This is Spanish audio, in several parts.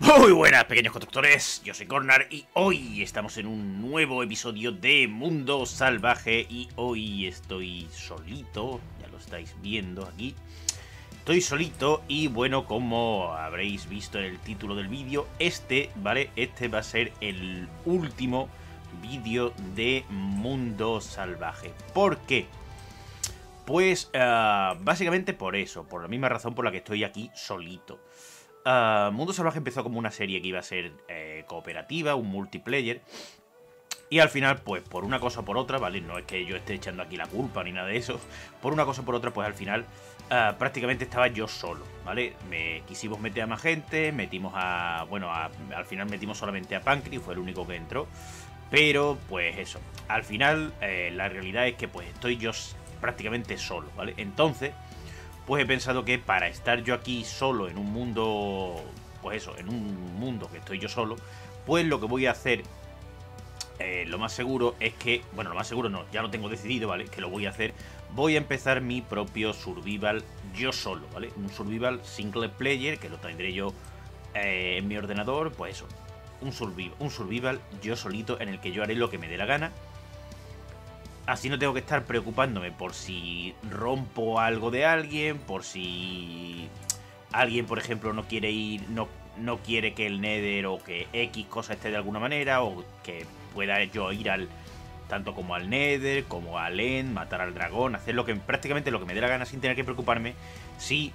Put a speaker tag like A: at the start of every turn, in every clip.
A: Muy buenas, pequeños constructores, yo soy Cornar y hoy estamos en un nuevo episodio de Mundo Salvaje y hoy estoy solito, ya lo estáis viendo aquí. Estoy solito y bueno, como habréis visto en el título del vídeo, ¿vale? Este va a ser el último vídeo de Mundo Salvaje. ¿Por qué? Pues básicamente por eso, por la misma razón por la que estoy aquí solito. Mundo Salvaje empezó como una serie que iba a ser cooperativa, un multiplayer. Y al final, pues por una cosa o por otra, ¿vale? No es que yo esté echando aquí la culpa ni nada de eso. Por una cosa o por otra, pues al final prácticamente estaba yo solo, ¿vale? Me quisimos meter a más gente, metimos a... Bueno, al final metimos solamente a Pancri, fue el único que entró. Pero, pues eso, al final la realidad es que pues estoy yo prácticamente solo, ¿vale? Entonces... pues he pensado que para estar yo aquí solo en un mundo, pues eso, en un mundo que estoy yo solo, pues lo que voy a hacer, lo más seguro es que, bueno, lo más seguro no, ya lo tengo decidido, ¿vale? Que lo voy a hacer, voy a empezar mi propio survival yo solo, ¿vale? Un survival single player, que lo tendré yo en mi ordenador, pues eso, un survival yo solito en el que yo haré lo que me dé la gana. Así no tengo que estar preocupándome por si rompo algo de alguien, por si alguien, por ejemplo, no quiere ir, no quiere que el Nether o que X cosa esté de alguna manera, o que pueda yo ir tanto como al Nether, como al End, matar al dragón, hacer prácticamente lo que me dé la gana sin tener que preocuparme si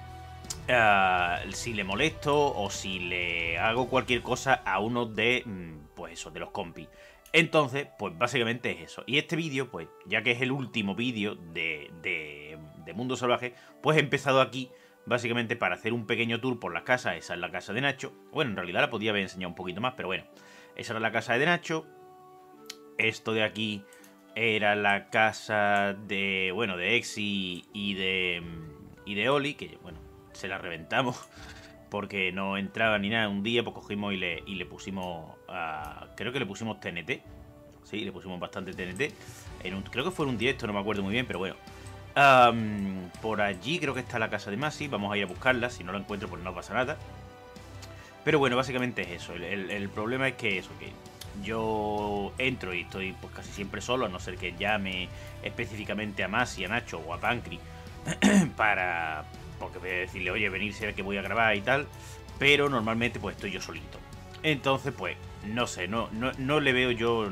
A: le molesto o si le hago cualquier cosa a uno de, pues eso, de los compis. Entonces, pues básicamente es eso. Y este vídeo, pues ya que es el último vídeo de Mundo Salvaje, pues he empezado aquí básicamente para hacer un pequeño tour por las casas. Esa es la casa de Nacho. Bueno, en realidad la podía haber enseñado un poquito más, pero bueno. Esa era la casa de Nacho. Esto de aquí era la casa de, bueno, de Exi y de Oli, que bueno, se la reventamos porque no entraba ni nada. Un día pues cogimos y le pusimos, creo que le pusimos TNT. Sí, le pusimos bastante TNT. Creo que fue en un directo, no me acuerdo muy bien, pero bueno. Por allí creo que está la casa de Masi. Vamos a ir a buscarla, si no la encuentro pues no pasa nada. Pero bueno, básicamente es eso. El problema es que eso, que yo entro y estoy pues casi siempre solo, a no ser que llame específicamente a Masi, a Nacho o a Pancri porque voy a decirle, oye, venirse que voy a grabar y tal, pero normalmente pues estoy yo solito. Entonces pues, no sé, no le veo yo,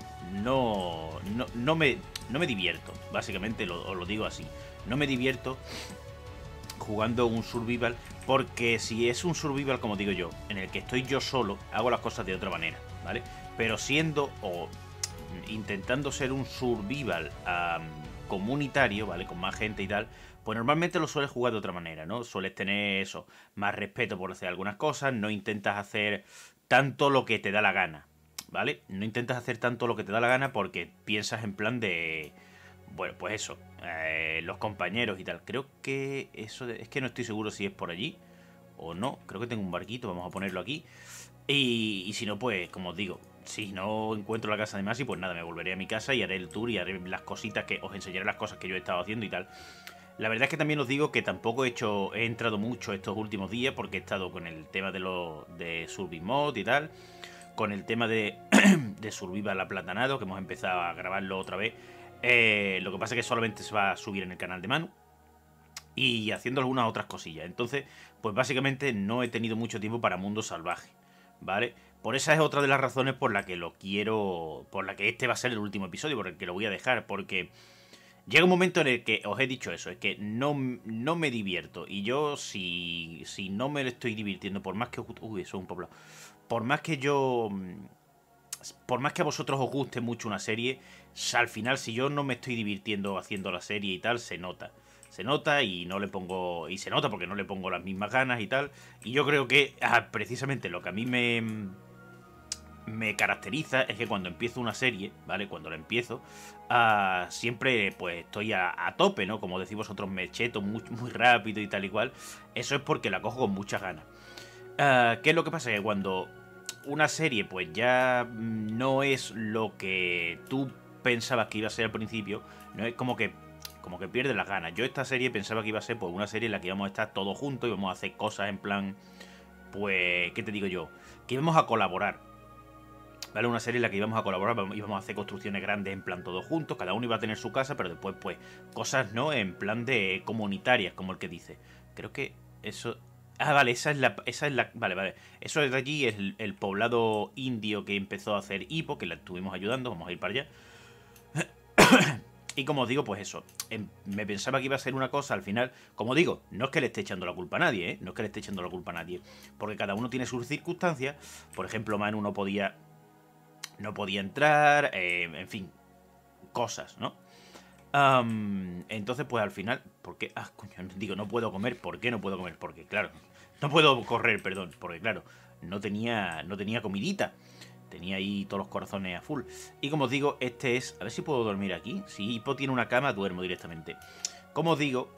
A: no me divierto, básicamente os lo digo así, no me divierto jugando un survival, porque si es un survival, como digo yo, en el que estoy yo solo, hago las cosas de otra manera, ¿vale? Pero siendo o intentando ser un survival comunitario, ¿vale? Con más gente y tal, pues normalmente lo sueles jugar de otra manera, ¿no? Sueles tener eso, más respeto por hacer algunas cosas, no intentas hacer tanto lo que te da la gana, ¿vale? No intentas hacer tanto lo que te da la gana porque piensas en plan de... Bueno, pues eso, los compañeros y tal. Creo que eso... es que no estoy seguro si es por allí o no. Creo que tengo un barquito, vamos a ponerlo aquí. Y si no, pues, como os digo, si no encuentro la casa de Masi, pues nada, me volveré a mi casa y haré el tour y haré las cositas que os enseñaré las cosas que yo he estado haciendo y tal. La verdad es que también os digo que tampoco he entrado mucho estos últimos días porque he estado con el tema de Survimod y tal, con el tema de Survival Aplatanado, que hemos empezado a grabarlo otra vez. Lo que pasa es que solamente se va a subir en el canal de Manu y haciendo algunas otras cosillas. Entonces, pues básicamente no he tenido mucho tiempo para Mundo Salvaje, ¿vale? Por esa es otra de las razones por la que lo quiero, por la que este va a ser el último episodio, por el que lo voy a dejar, porque llega un momento en el que os he dicho eso, es que no me divierto. Y yo, si no me lo estoy divirtiendo, por más que... Uy, eso es un poblado. Por más que yo... Por más que a vosotros os guste mucho una serie, al final, si yo no me estoy divirtiendo haciendo la serie y tal, se nota. Se nota y no le pongo... Y se nota porque no le pongo las mismas ganas y tal. Y yo creo que precisamente lo que a mí me caracteriza es que cuando empiezo una serie, ¿vale? Cuando la empiezo, siempre pues estoy a tope, ¿no? Como decís vosotros, me cheto muy, muy rápido y tal y cual. Eso es porque la cojo con muchas ganas. ¿Qué es lo que pasa? Que cuando una serie pues ya no es lo que tú pensabas que iba a ser al principio, no es como que pierdes las ganas. Yo esta serie pensaba que iba a ser pues una serie en la que íbamos a estar todos juntos y íbamos a hacer cosas en plan pues, ¿qué te digo yo? Que íbamos a colaborar. ¿Vale? Una serie en la que íbamos a colaborar, íbamos a hacer construcciones grandes en plan todos juntos, cada uno iba a tener su casa, pero después, pues, cosas, ¿no? En plan de comunitarias, como el que dice. Creo que eso... Ah, vale, esa es la... Vale, vale. Eso de allí es el poblado indio que empezó a hacer Hippo, que la estuvimos ayudando, vamos a ir para allá. Y como os digo, pues eso, me pensaba que iba a ser una cosa al final. Como digo, no es que le esté echando la culpa a nadie, ¿eh? No es que le esté echando la culpa a nadie. Porque cada uno tiene sus circunstancias. Por ejemplo, Manu no podía entrar, en fin, cosas, ¿no? Entonces, pues al final, ¿por qué? Ah, coño, digo, no puedo comer. ¿Por qué no puedo comer? Porque, claro, no puedo correr, perdón. Porque, claro, no tenía comidita. Tenía ahí todos los corazones a full. Y como os digo, este es... A ver si puedo dormir aquí. Si Hippo tiene una cama, duermo directamente. Como os digo,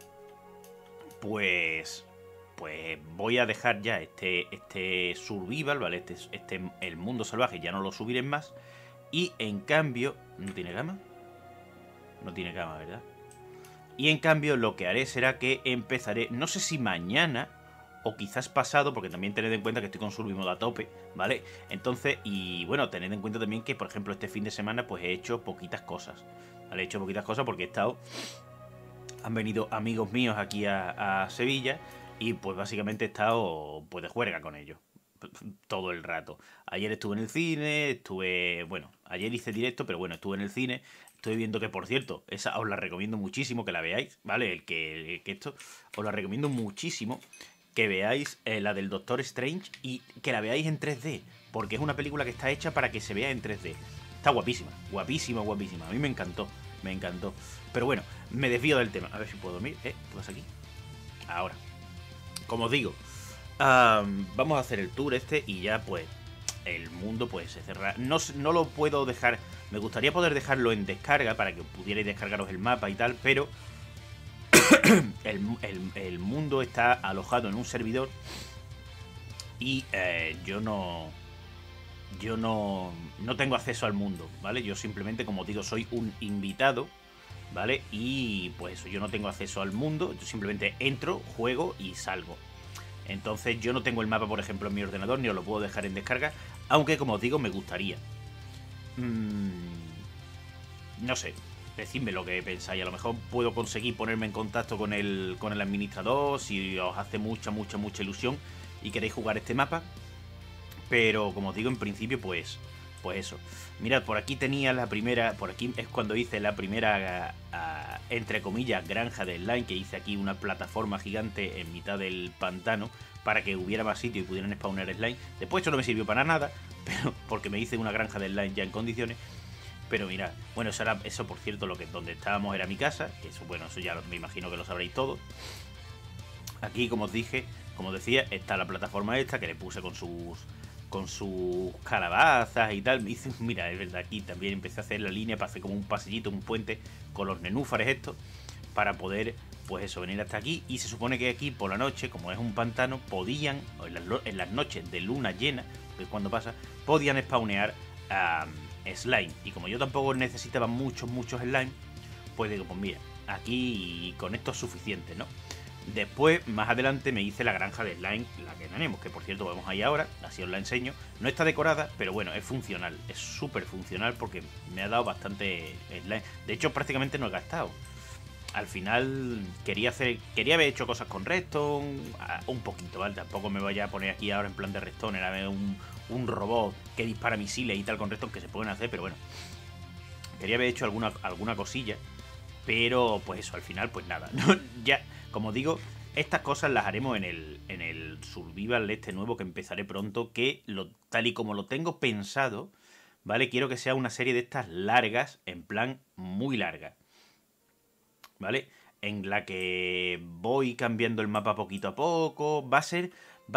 A: pues voy a dejar ya este survival, ¿vale? El mundo salvaje ya no lo subiré más. Y en cambio... ¿No tiene cama? No tiene cama, ¿verdad? Y en cambio lo que haré será que empezaré... No sé si mañana o quizás pasado, porque también tened en cuenta que estoy con Survivor a tope, ¿vale? Entonces, y bueno, tened en cuenta también que, por ejemplo, este fin de semana pues he hecho poquitas cosas, ¿vale? He hecho poquitas cosas porque he estado... Han venido amigos míos aquí a Sevilla y pues básicamente he estado pues de juerga con ellos todo el rato. Ayer estuve en el cine, bueno, ayer hice directo, pero bueno, estuve en el cine. Estoy viendo que, por cierto, esa os la recomiendo muchísimo que la veáis, ¿vale? El que esto os la recomiendo muchísimo que veáis la del Doctor Strange y que la veáis en 3D, porque es una película que está hecha para que se vea en 3D. Está guapísima, guapísima, guapísima. A mí me encantó, me encantó. Pero bueno, me desvío del tema. A ver si puedo dormir. ¿Qué pasa aquí? Ahora. Como os digo, vamos a hacer el tour y ya pues el mundo pues se cerrará. No lo puedo dejar. Me gustaría poder dejarlo en descarga para que pudierais descargaros el mapa y tal, pero el mundo está alojado en un servidor y yo no tengo acceso al mundo, ¿vale? Yo simplemente, como digo, soy un invitado, ¿vale? Y pues eso, yo no tengo acceso al mundo, yo simplemente entro, juego y salgo. Entonces yo no tengo el mapa, por ejemplo, en mi ordenador, ni os lo puedo dejar en descarga, aunque como os digo, me gustaría. No sé, decidme lo que pensáis. A lo mejor puedo conseguir ponerme en contacto con el administrador si os hace mucha ilusión y queréis jugar este mapa. Pero como os digo, en principio, pues eso. Mirad, por aquí tenía la primera... Por aquí es cuando hice la primera, entre comillas, granja de slime, que hice aquí una plataforma gigante en mitad del pantano para que hubiera más sitio y pudieran spawnar slime. Después esto no me sirvió para nada, pero porque me hice una granja de slime ya en condiciones. Pero mirad, bueno, eso por cierto, donde estábamos era mi casa, que eso, bueno, eso ya me imagino que lo sabréis todos. Aquí, como os dije, como decía, está la plataforma esta que le puse con sus calabazas y tal. Mira, es verdad, aquí también empecé a hacer la línea para hacer como un pasillito, un puente con los nenúfares estos, para poder, pues eso, venir hasta aquí. Y se supone que aquí por la noche, como es un pantano, podían, en las noches de luna llena, que es cuando pasa, podían spawnear slime. Y como yo tampoco necesitaba muchos slime, pues digo, pues mira, aquí con esto es suficiente, ¿no? Después, más adelante, me hice la granja de slime, la que tenemos, que por cierto vamos ahí ahora, así os la enseño. No está decorada, pero bueno, es funcional, es súper funcional porque me ha dado bastante slime. De hecho, prácticamente no he gastado. Al final quería haber hecho cosas con redstone, un poquito, ¿vale? Tampoco me vaya a poner aquí ahora en plan de redstone, era un robot que dispara misiles y tal con redstone que se pueden hacer, pero bueno. Quería haber hecho alguna cosilla, pero pues eso, al final pues nada. Ya, como digo, estas cosas las haremos en el survival este nuevo que empezaré pronto, que tal y como lo tengo pensado, ¿vale? Quiero que sea una serie de estas largas, en plan muy larga, ¿vale? En la que voy cambiando el mapa poquito a poco. Va a ser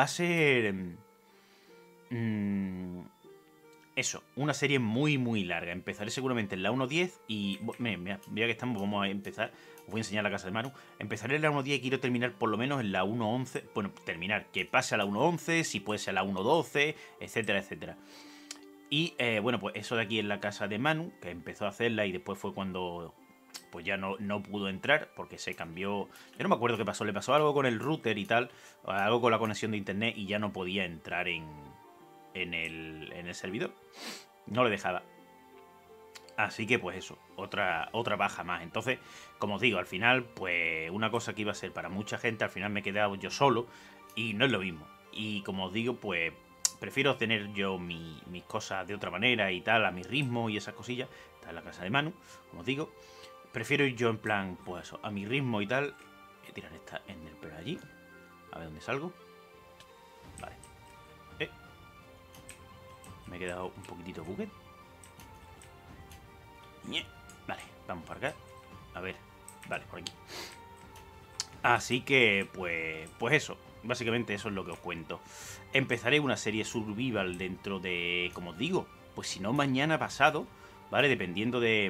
A: eso, una serie muy larga. Empezaré seguramente en la 1.10 y... Mira que estamos, vamos a empezar. Os voy a enseñar la casa de Manu. Empezaré en la 1.10 y quiero terminar por lo menos en la 1.11. Bueno, terminar, que pase a la 1.11, si puede ser a la 1.12, etcétera, etcétera. Y bueno, pues eso de aquí en la casa de Manu, que empezó a hacerla y después fue cuando pues ya no pudo entrar porque se cambió. Yo no me acuerdo qué pasó, le pasó algo con el router y tal, algo con la conexión de internet y ya no podía entrar en el servidor. No le dejaba. Así que pues eso, otra baja más. Entonces, como os digo, al final, pues una cosa que iba a ser para mucha gente, al final me he quedado yo solo y no es lo mismo. Y como os digo, pues prefiero tener yo mis cosas de otra manera y tal, a mi ritmo y esas cosillas. Está en la casa de Manu, como os digo. Prefiero ir yo en plan, pues eso, a mi ritmo y tal. Voy a tirar esta en el pelo allí. A ver dónde salgo. Vale. Me he quedado un poquitito bucket. Vale, vamos para acá. A ver, vale, por aquí. Así que, pues eso. Básicamente eso es lo que os cuento. Empezaré una serie survival dentro de, como os digo, pues si no mañana pasado, ¿vale? Dependiendo de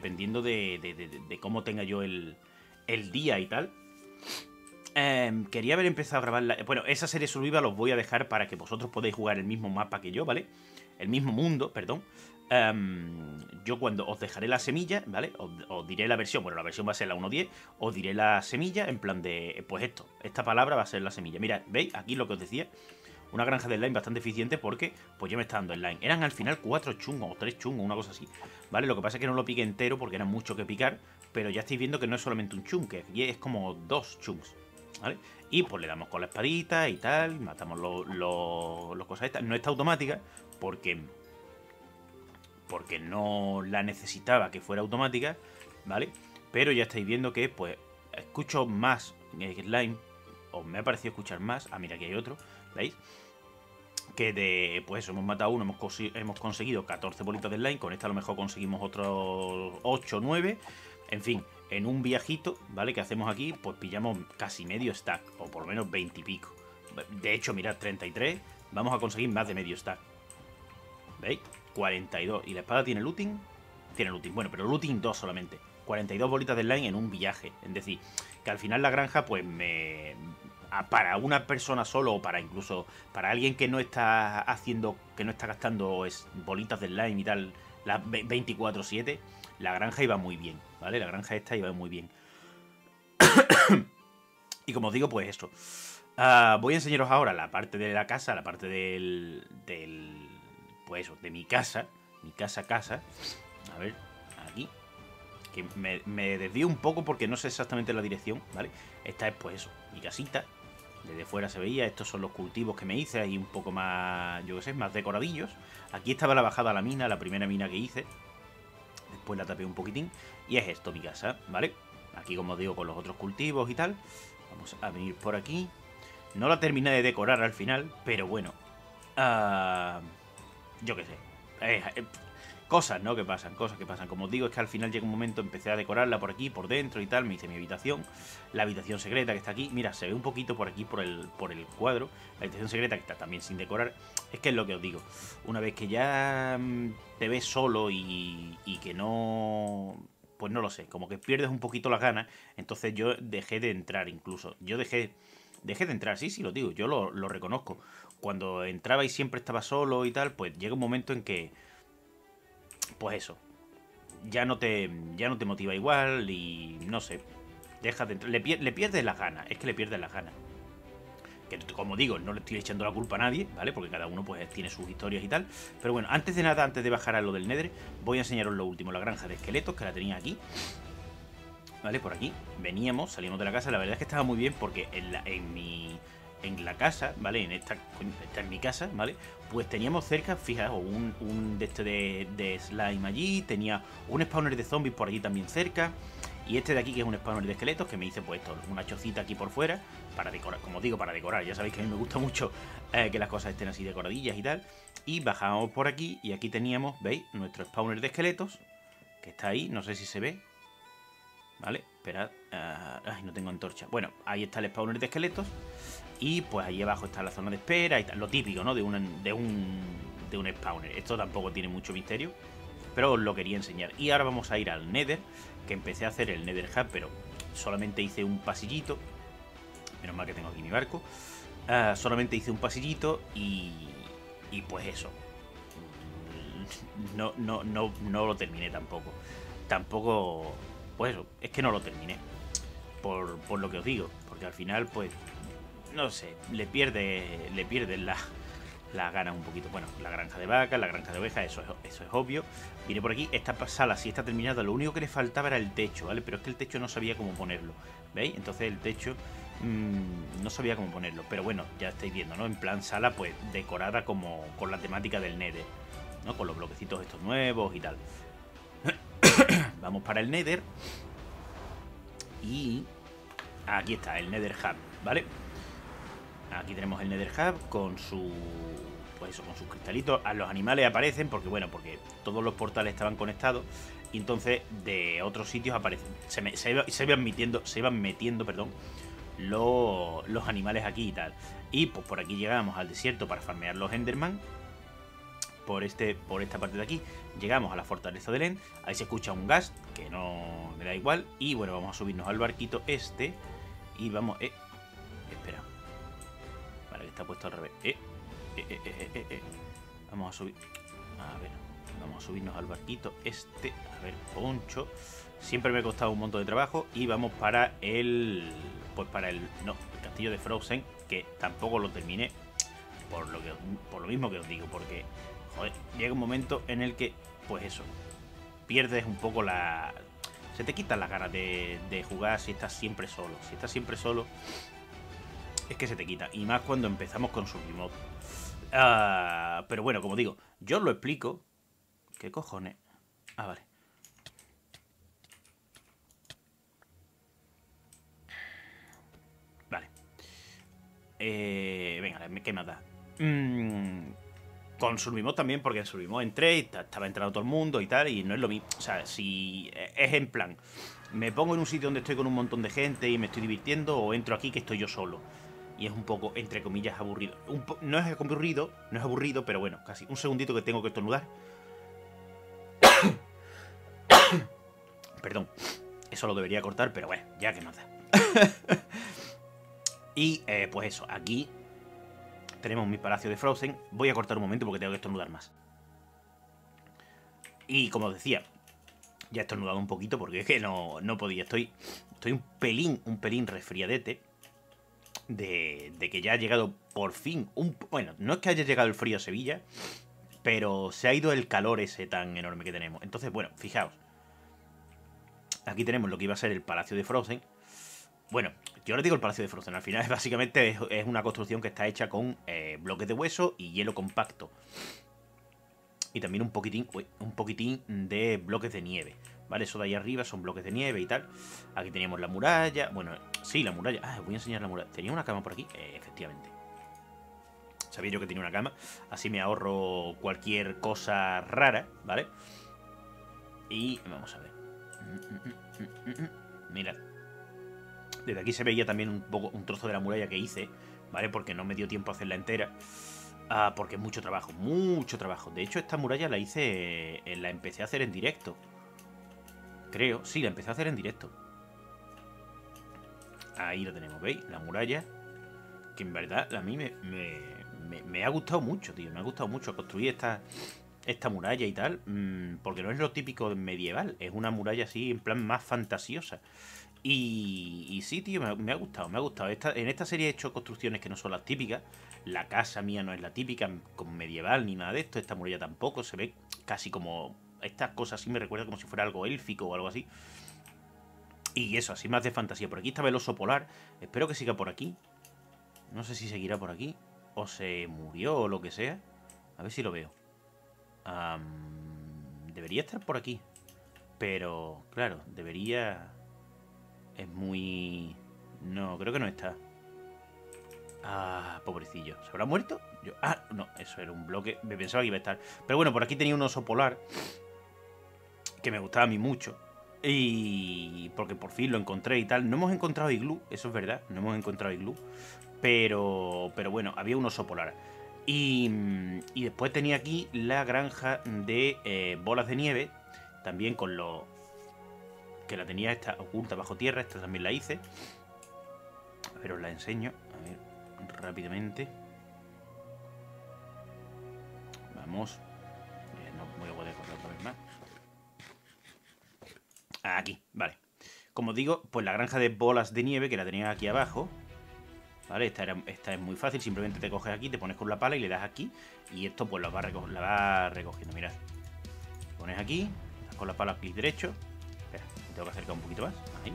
A: cómo tenga yo el día y tal. Quería haber empezado a grabarla. Bueno, esa serie survival os voy a dejar para que vosotros podáis jugar el mismo mapa que yo, ¿vale? El mismo mundo, perdón. Yo cuando os dejaré la semilla, ¿vale? Os diré la versión, bueno, la versión va a ser la 1.10, os diré la semilla en plan de, pues esta palabra va a ser la semilla. Mirad, ¿veis? Aquí lo que os decía, una granja de slime bastante eficiente porque, pues yo me está dando slime. Eran al final 4 chungos o 3 chungos, una cosa así, ¿vale? Lo que pasa es que no lo piqué entero porque era mucho que picar, pero ya estáis viendo que no es solamente un chung, que aquí es como 2 chunks, ¿vale? Y pues le damos con la espadita y tal, matamos los cosas estas. No está automática porque no la necesitaba que fuera automática, ¿vale? Pero ya estáis viendo que, pues, escucho más slime, o me ha parecido escuchar más. Ah, mira, aquí hay otro, ¿veis? Que de, pues eso, hemos matado uno, hemos conseguido 14 bolitas de slime, con esta a lo mejor conseguimos otros 8 o 9, en fin, en un viajito, ¿vale? Que hacemos aquí, pues pillamos casi medio stack, o por lo menos 20 y pico. De hecho, mirad, 33, vamos a conseguir más de medio stack. ¿Veis? 42. ¿Y la espada tiene looting? Tiene looting. Bueno, pero looting 2 solamente. 42 bolitas de slime en un viaje. Es decir, que al final la granja, pues para una persona solo o para incluso para alguien que no está haciendo, que no está gastando bolitas de slime y tal, las 24/7, la granja iba muy bien, ¿vale? La granja esta iba muy bien. Y como os digo, pues esto. Voy a enseñaros ahora la parte de la casa, la parte pues eso, de mi casa. Mi casa. A ver, aquí. Que me desvío un poco porque no sé exactamente la dirección, ¿vale? Esta es, pues eso, mi casita. Desde fuera se veía, estos son los cultivos que me hice, ahí un poco más, yo qué sé, más decoradillos. Aquí estaba la bajada a la mina, la primera mina que hice. Después la tapé un poquitín. Y es esto, mi casa, ¿vale? Aquí, como os digo, con los otros cultivos y tal. Vamos a venir por aquí. No la terminé de decorar al final, pero bueno. Yo qué sé. Cosas, ¿no? Que pasan, cosas que pasan. Como os digo, es que al final llega un momento, empecé a decorarla por aquí, por dentro y tal. Me hice mi habitación. La habitación secreta que está aquí. Mira, se ve un poquito por aquí, por el cuadro. La habitación secreta que está también sin decorar. Es que es lo que os digo. Una vez que ya te ves solo y que no... Pues no lo sé, como que pierdes un poquito las ganas. Entonces yo dejé de entrar incluso. Yo dejé de entrar, sí, lo digo. Yo lo reconozco. Cuando entraba y siempre estaba solo y tal, pues llega un momento en que... Pues eso, ya no te motiva igual y no sé, dejas de entrar, le pierdes las ganas, es que le pierdes las ganas. Que como digo, no le estoy echando la culpa a nadie, ¿vale? Porque cada uno pues tiene sus historias y tal. Pero bueno, antes de nada, antes de bajar a lo del Nether, voy a enseñaros lo último, la granja de esqueletos, que la tenía aquí. ¿Vale? Por aquí, salimos de la casa, la verdad es que estaba muy bien porque en la casa, ¿vale? Esta en mi casa, ¿vale? Pues teníamos cerca, fijaos, un de slime allí, tenía un spawner de zombies por allí también cerca, y este de aquí que es un spawner de esqueletos, que me hice pues esto, una chocita aquí por fuera, para decorar, como digo, para decorar, ya sabéis que a mí me gusta mucho que las cosas estén así decoradillas y tal, y bajamos por aquí, y aquí teníamos, ¿veis? Nuestro spawner de esqueletos, que está ahí, no sé si se ve, ¿vale? Esperad, ay, no tengo antorcha, bueno, ahí está el spawner de esqueletos. Y pues ahí abajo está la zona de espera y tal, lo típico, ¿no? De un spawner. Esto tampoco tiene mucho misterio, pero os lo quería enseñar. Y ahora vamos a ir al Nether, que empecé a hacer el Nether Hub, pero solamente hice un pasillito. Menos mal que tengo aquí mi barco. Solamente hice un pasillito y pues eso. No lo terminé tampoco. Tampoco pues eso, es que no lo terminé. Por lo que os digo, porque al final, pues, no sé, le pierden las ganas un poquito. Bueno, la granja de vacas, la granja de ovejas, eso es obvio. Vine por aquí, esta sala sí está terminada, lo único que le faltaba era el techo, ¿vale? Pero es que el techo no sabía cómo ponerlo, ¿veis? Entonces el techo no sabía cómo ponerlo, pero bueno, ya estáis viendo, ¿no? En plan sala, pues, decorada como con la temática del Nether, ¿no? Con los bloquecitos estos nuevos y tal. Vamos para el Nether. Y aquí está, el Nether Hub, ¿vale? Aquí tenemos el Nether Hub con su... Pues eso, con sus cristalitos. A los animales aparecen porque, bueno, porque todos los portales estaban conectados. Y entonces de otros sitios aparecen. Se iban metiendo, perdón, los animales aquí y tal. Y pues por aquí llegamos al desierto para farmear los Enderman. Por esta parte de aquí llegamos a la fortaleza de End. Ahí se escucha un gas que no me da igual. Y bueno, vamos a subirnos al barquito este. Y vamos... espera. Vale, que está puesto al revés. Vamos a subir... A ver, vamos a subirnos al barquito este. A ver, poncho. Siempre me ha costado un montón de trabajo. Y vamos para el... Pues para el... No, el castillo de Frozen. Que tampoco lo terminé. Por lo mismo que os digo. Porque... Joder, llega un momento en el que, pues eso, pierdes un poco la... Se te quitan las ganas de jugar si estás siempre solo. Si estás siempre solo, es que se te quita. Y más cuando empezamos con Sublimod. Pero bueno, como digo, yo os lo explico. ¿Qué cojones? Ah, vale. Vale. Venga, ¿qué más da? Con Survivor también, porque en Survivor entré y estaba entrando todo el mundo y tal, y no es lo mismo. O sea, si es en plan, me pongo en un sitio donde estoy con un montón de gente y me estoy divirtiendo, o entro aquí que estoy yo solo. Y es un poco, entre comillas, aburrido. No es aburrido, pero bueno, casi. Un segundito que tengo que estornudar. Perdón, eso lo debería cortar, pero bueno, ya que nada. Y pues eso, aquí tenemos mi palacio de Frozen. Voy a cortar un momento porque tengo que estornudar más. Y como os decía, ya he estornudado un poquito porque es que no podía. Estoy un pelín resfriadete. De que ya ha llegado por fin. Bueno, no es que haya llegado el frío a Sevilla, pero se ha ido el calor ese tan enorme que tenemos. Entonces, bueno, fijaos. Aquí tenemos lo que iba a ser el Palacio de Frozen. Bueno, yo le digo el Palacio de Frozen. Al final, básicamente, es una construcción que está hecha con bloques de hueso y hielo compacto. Y también un poquitín de bloques de nieve. ¿Vale? Eso de ahí arriba son bloques de nieve y tal. Aquí teníamos la muralla. Bueno, sí, la muralla. Ah, os voy a enseñar la muralla. ¿Tenía una cama por aquí? Efectivamente. Sabía yo que tenía una cama. Así me ahorro cualquier cosa rara, ¿vale? Y vamos a ver. Mirad. Desde aquí se veía también un trozo de la muralla que hice, ¿vale? Porque no me dio tiempo a hacerla entera. Porque es mucho trabajo, mucho trabajo. De hecho, esta muralla la hice... la empecé a hacer en directo. Creo, sí, la empecé a hacer en directo. Ahí lo tenemos, ¿veis? La muralla. Que en verdad a mí me ha gustado mucho, tío. Me ha gustado mucho construir esta muralla y tal. Porque no es lo típico medieval. Es una muralla así, en plan más fantasiosa. Y sí, tío, me ha gustado, me ha gustado. En esta serie he hecho construcciones que no son las típicas. La casa mía no es la típica, como medieval ni nada de esto. Esta muralla tampoco. Se ve casi como... Estas cosas sí me recuerda como si fuera algo élfico o algo así. Y eso, así más de fantasía. Por aquí está el oso polar. Espero que siga por aquí. No sé si seguirá por aquí. O se murió o lo que sea. A ver si lo veo. Debería estar por aquí. Pero, claro, debería... Es muy... No, creo que no está. Pobrecillo. ¿Se habrá muerto? No, eso era un bloque. Me pensaba que iba a estar. Pero bueno, por aquí tenía un oso polar que me gustaba a mí mucho. Y porque por fin lo encontré y tal. No hemos encontrado iglú, eso es verdad. No hemos encontrado iglú. Pero bueno, había un oso polar. Y después tenía aquí la granja de bolas de nieve. También con lo... Que la tenía esta oculta bajo tierra. Esta también la hice. A ver, os la enseño. A ver, rápidamente. Vamos. No voy a poder correr otra vez más. Aquí, vale. como digo, pues la granja de bolas de nieve, que la tenía aquí abajo, ¿vale? Esta es muy fácil, simplemente te coges aquí, te pones con la pala y le das aquí, y esto pues la va recogiendo, mirad. Pones aquí, das con la pala clic derecho. Espera, me tengo que acercar un poquito más. Ahí.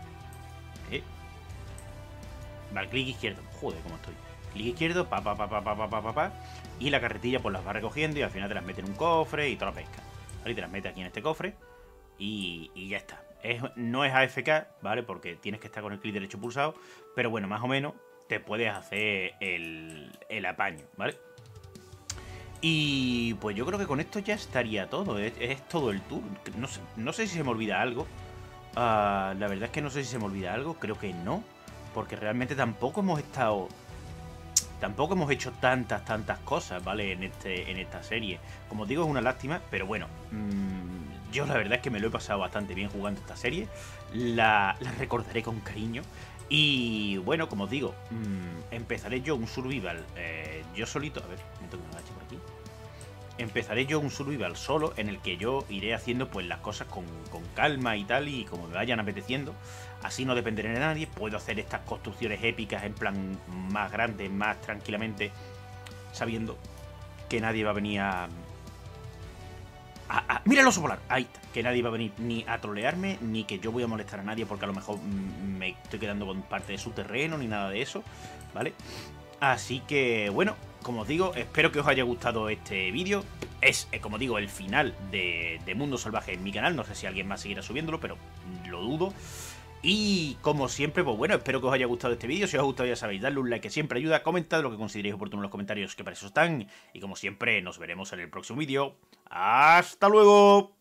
A: Vale, clic izquierdo. Joder, cómo estoy. Clic izquierdo, pa. Y la carretilla pues las va recogiendo y al final te las mete en un cofre y toda la pesca. ¿Vale? Y te las mete aquí en este cofre y ya está. No es AFK, ¿vale? Porque tienes que estar con el clic derecho pulsado. Pero bueno, más o menos te puedes hacer el apaño, ¿vale? Y pues yo creo que con esto ya estaría todo. Es todo el tour. No sé si se me olvida algo. La verdad es que no sé si se me olvida algo. Creo que no. Porque realmente tampoco hemos hecho tantas cosas, ¿vale? En esta serie. Como digo, es una lástima, pero bueno. Yo la verdad es que me lo he pasado bastante bien jugando esta serie. La recordaré con cariño. Y bueno, como os digo, empezaré yo un survival yo solito. A ver, me toco una hacha por aquí. Empezaré yo un survival solo en el que yo iré haciendo pues las cosas con calma y tal, y como me vayan apeteciendo. Así no dependeré de nadie, puedo hacer estas construcciones épicas en plan más grande, más tranquilamente, sabiendo que nadie va a venir ¡mira el oso polar! Ahí está. Que nadie va a venir ni a trolearme, ni que yo voy a molestar a nadie porque a lo mejor me estoy quedando con parte de su terreno, ni nada de eso, ¿vale? Así que, bueno, como os digo, espero que os haya gustado este vídeo. Es, como digo, el final de Mundo Salvaje en mi canal. No sé si alguien más seguirá subiéndolo, pero lo dudo. Y como siempre, pues bueno, espero que os haya gustado este vídeo. Si os ha gustado, ya sabéis, darle un like que siempre ayuda. Comentad lo que consideréis oportuno en los comentarios, que para eso están. Y como siempre, nos veremos en el próximo vídeo. ¡Hasta luego!